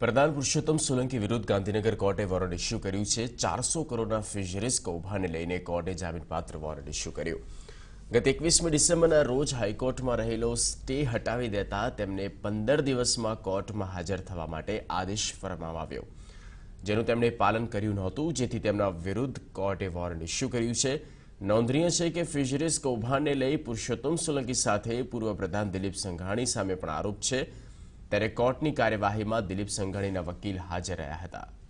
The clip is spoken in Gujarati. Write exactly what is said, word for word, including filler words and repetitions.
પ્રધાન પુરુષોત્તમ સોલંકી વિરુદ્ધ ગાંધીનગર કોર્ટે વોરંટ ઇસ્યુ કર્યું છે। ચારસો કરોડના ફિશરીઝ કૌભાંડને લઈને કોર્ટે જામીનપાત્ર વોરંટ ઇસ્યુ કર્યું। ગત એકવીસમી ડિસેમ્બરના રોજ હાઈકોર્ટમાં રહેલો સ્ટે હટાવી દેતા તેમને પંદર દિવસમાં કોર્ટમાં હાજર થવા માટે આદેશ ફરમાવવામાં આવ્યો, જેનું તેમણે પાલન કર્યું નહોતું, જેથી તેમના વિરુદ્ધ કોર્ટે વોરંટ ઇસ્યુ કર્યું છે। નોંધનીય છે કે ફિશરીઝ કૌભાંડને લઈ પુરુષોત્તમ સોલંકી સાથે પૂર્વ પ્રધાન દિલીપ સંઘાણી સામે પણ આરોપ છે, ત્યારે કોર્ટની કાર્યવાહીમાં દિલીપ સંઘાણીના વકીલ હાજર રહ્યા હતા।